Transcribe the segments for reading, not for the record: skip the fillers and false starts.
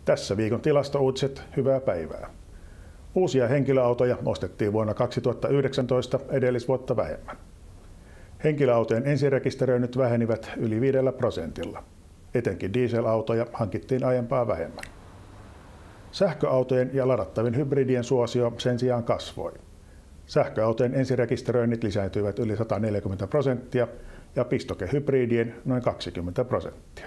Tässä viikon tilastouutiset, hyvää päivää. Uusia henkilöautoja ostettiin vuonna 2019 edellisvuotta vähemmän. Henkilöautojen ensirekisteröinnit vähenivät yli 5%. Etenkin dieselautoja hankittiin aiempaa vähemmän. Sähköautojen ja ladattavien hybridien suosio sen sijaan kasvoi. Sähköautojen ensirekisteröinnit lisääntyivät yli 140% ja pistokehybridien noin 20%.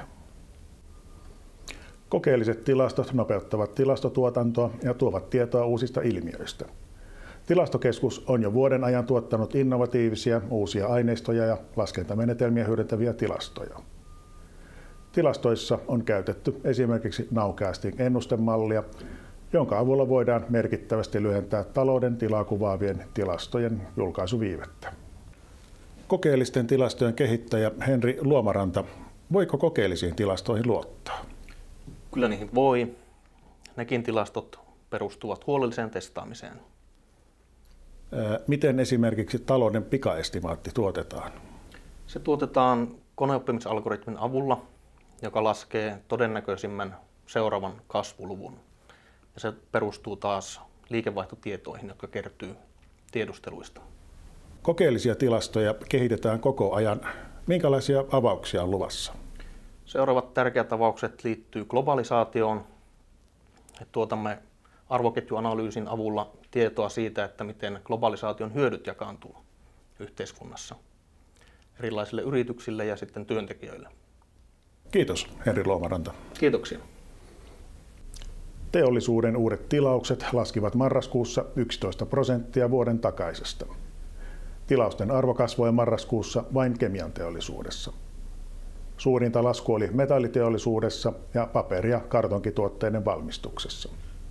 Kokeelliset tilastot nopeuttavat tilastotuotantoa ja tuovat tietoa uusista ilmiöistä. Tilastokeskus on jo vuoden ajan tuottanut innovatiivisia uusia aineistoja ja laskentamenetelmiä hyödyntäviä tilastoja. Tilastoissa on käytetty esimerkiksi Nowcastin ennustemallia, jonka avulla voidaan merkittävästi lyhentää talouden tilaa kuvaavien tilastojen julkaisuviivettä. Kokeellisten tilastojen kehittäjä Henri Luomaranta, voiko kokeellisiin tilastoihin luottaa? Kyllä niihin voi. Nekin tilastot perustuvat huolelliseen testaamiseen. Miten esimerkiksi talouden pikaestimaatti tuotetaan? Se tuotetaan koneoppimisalgoritmin avulla, joka laskee todennäköisimmän seuraavan kasvuluvun. Ja se perustuu taas liikevaihtotietoihin, jotka kertyy tiedusteluista. Kokeellisia tilastoja kehitetään koko ajan. Minkälaisia avauksia on luvassa? Seuraavat tärkeät avaukset liittyy globalisaatioon. Tuotamme arvoketjuanalyysin avulla tietoa siitä, että miten globalisaation hyödyt jakaantuu yhteiskunnassa erilaisille yrityksille ja sitten työntekijöille. Kiitos, Henri Luomaranta. Kiitoksia. Teollisuuden uudet tilaukset laskivat marraskuussa 11% vuoden takaisesta. Tilausten arvo kasvoi marraskuussa vain kemianteollisuudessa. Suurinta lasku oli metalliteollisuudessa ja paperi- ja kartonkituotteiden valmistuksessa.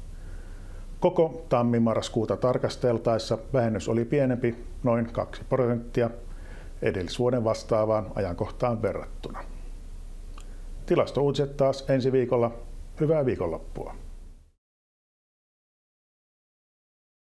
Koko tammi-marraskuuta tarkasteltaessa vähennys oli pienempi, noin 2% edellisvuoden vastaavaan ajankohtaan verrattuna. Tilastouutiset taas ensi viikolla. Hyvää viikonloppua!